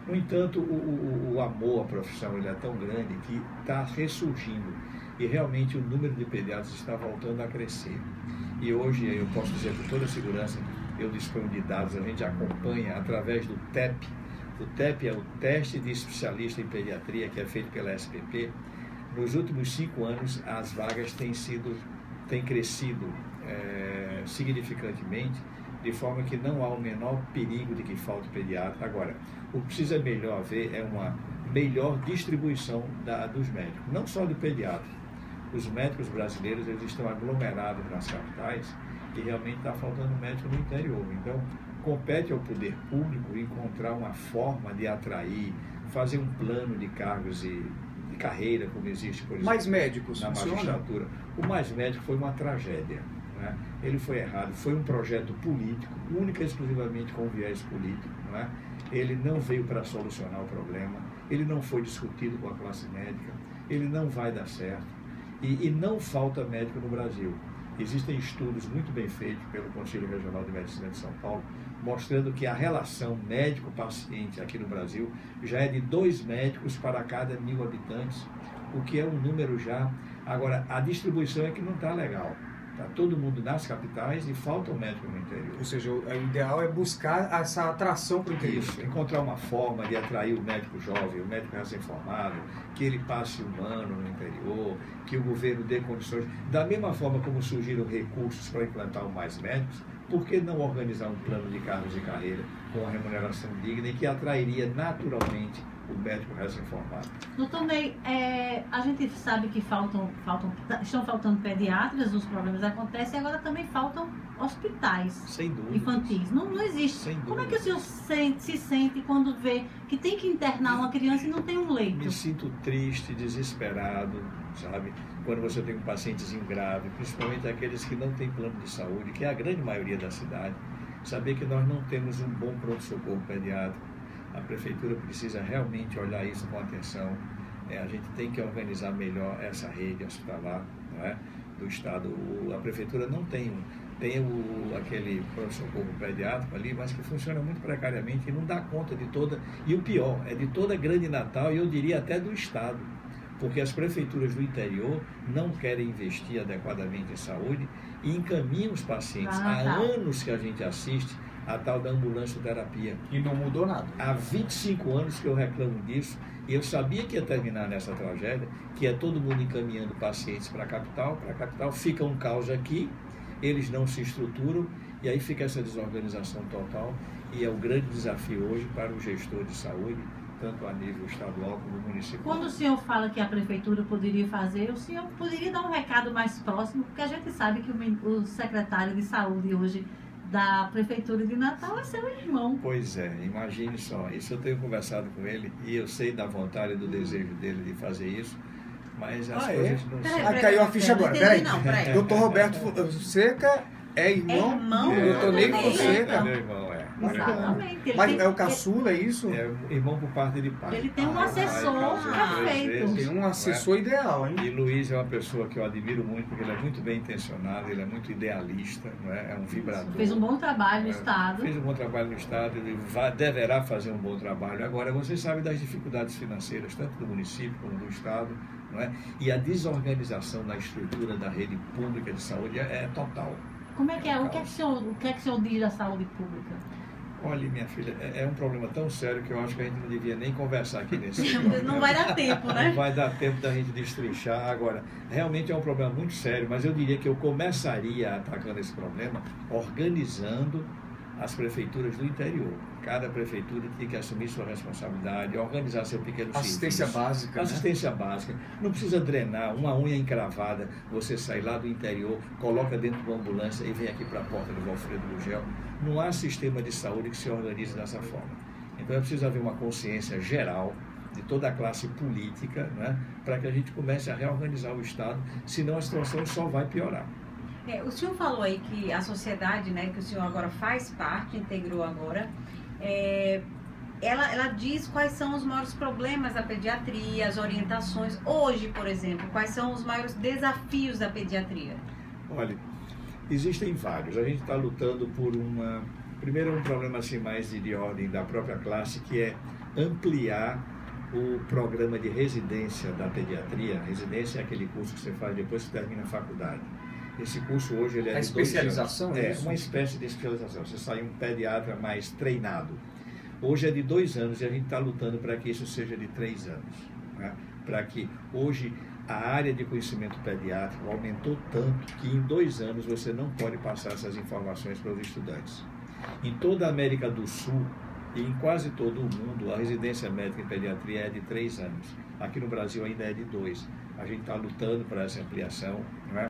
No entanto, o amor à profissão ele é tão grande que está ressurgindo e realmente o número de pediatras está voltando a crescer. E hoje, eu posso dizer com toda segurança, eu disponho de dados, a gente acompanha através do TEP. O TEP é o Teste de Especialista em Pediatria, que é feito pela SPP. Nos últimos 5 anos, as vagas têm crescido significativamente, de forma que não há o menor perigo de que falte pediatra. Agora, o que precisa melhor haver é uma melhor distribuição dos médicos, não só do pediatra. Os médicos brasileiros eles estão aglomerados nas capitais e realmente está faltando médico no interior. Então, compete ao poder público encontrar uma forma de atrair, fazer um plano de cargos e de carreira, como existe, por exemplo, mais médicos, na magistratura. O Mais Médico foi uma tragédia. Né? Ele foi errado, foi um projeto político, única e exclusivamente com viés político. Não é? Ele não veio para solucionar o problema, ele não foi discutido com a classe médica, ele não vai dar certo. E não falta médico no Brasil. Existem estudos muito bem feitos pelo Conselho Regional de Medicina de São Paulo, mostrando que a relação médico-paciente aqui no Brasil já é de 2 médicos para cada 1.000 habitantes, o que é um número já. Agora, a distribuição é que não está legal. Está todo mundo nas capitais e falta o médico no interior. Ou seja, o ideal é buscar essa atração para o interior. Isso, encontrar uma forma de atrair o médico jovem, o médico recém-formado, que ele passe um ano no interior, que o governo dê condições. Da mesma forma como surgiram recursos para implantar mais médicos, por que não organizar um plano de cargos e carreira com uma remuneração digna e que atrairia naturalmente o médico recém-formado? Doutor Ney, a gente sabe que estão faltando pediatras, os problemas acontecem, e agora também faltam hospitais infantis. Não existe. Sem Como é dúvida. que o senhor se sente quando vê que tem que internar uma criança e não tem um leito? Me sinto triste, desesperado, sabe? Quando você tem um pacientezinho grave, principalmente aqueles que não têm plano de saúde, que é a grande maioria da cidade, saber que nós não temos um bom pronto-socorro pediátrico. A prefeitura precisa realmente olhar isso com atenção. A gente tem que organizar melhor essa rede hospitalar, não é? Do Estado. A prefeitura não tem aquele pronto-socorro pediátrico ali, mas que funciona muito precariamente e não dá conta de toda. E o pior, é de toda a Grande Natal e eu diria até do Estado. Porque as prefeituras do interior não querem investir adequadamente em saúde e encaminham os pacientes. Há anos que a gente assiste a tal da ambulância-terapia. E não mudou nada. Há 25 anos que eu reclamo disso e eu sabia que ia terminar nessa tragédia, que é todo mundo encaminhando pacientes para a capital fica um caos aqui, eles não se estruturam e aí fica essa desorganização total e é o grande desafio hoje para o gestor de saúde, tanto a nível estadual como municipal. Quando o senhor fala que a prefeitura poderia fazer, o senhor poderia dar um recado mais próximo, porque a gente sabe que o secretário de saúde hoje da prefeitura de Natal é seu irmão. Pois é, imagine só, isso eu tenho conversado com ele e eu sei da vontade e do desejo dele de fazer isso, mas as coisas não são. Aí caiu a ficha agora, peraí. Doutor Roberto Seca é irmão do doutor Ney Fonseca. É meu irmão, Exatamente. Mas é o caçula, é isso? É irmão por parte de pai. Ele tem um assessor perfeito. Tem um assessor ideal, hein? E Luiz é uma pessoa que eu admiro muito, porque ele é muito bem intencionado, ele é muito idealista, não é? É um vibrador. Fez um bom trabalho no Estado. Fez um bom trabalho no Estado, ele deverá fazer um bom trabalho. Agora, você sabe das dificuldades financeiras, tanto do município como do Estado, não é? E a desorganização na estrutura da rede pública de saúde é total. Como é que é? O que é que o senhor diz da saúde pública? Olha, minha filha, é um problema tão sério que eu acho que a gente não devia nem conversar aqui nesse programa. Não vai dar tempo, né? Não vai dar tempo da gente destrinchar. Agora, realmente é um problema muito sério, mas eu diria que eu começaria atacando esse problema organizando as prefeituras do interior. Cada prefeitura tinha que assumir sua responsabilidade, organizar seu pequeno assistência serviço. Básica. Assistência básica. Não precisa drenar uma unha encravada, você sai lá do interior, coloca dentro de uma ambulância e vem aqui para a porta do Valfredo Gugel. Não há sistema de saúde que se organize dessa forma. Então é preciso haver uma consciência geral de toda a classe política, né, para que a gente comece a reorganizar o Estado, senão a situação só vai piorar. O senhor falou aí que a sociedade, né, que o senhor agora faz parte, integrou agora, ela diz quais são os maiores problemas da pediatria, as orientações. Hoje, por exemplo, quais são os maiores desafios da pediatria? Olha, existem vários. A gente está lutando por primeiro um problema assim mais de ordem da própria classe, que é ampliar o programa de residência da pediatria. Residência é aquele curso que você faz depois que termina a faculdade. Esse curso hoje ele é de 2 anos. Especialização? É uma espécie de especialização. Você sai um pediatra mais treinado. Hoje é de 2 anos e a gente está lutando para que isso seja de 3 anos. Né? Para que hoje a área de conhecimento pediátrico aumentou tanto que em 2 anos você não pode passar essas informações para os estudantes. Em toda a América do Sul e em quase todo o mundo, a residência médica em pediatria é de 3 anos. Aqui no Brasil ainda é de 2. A gente está lutando para essa ampliação, não é?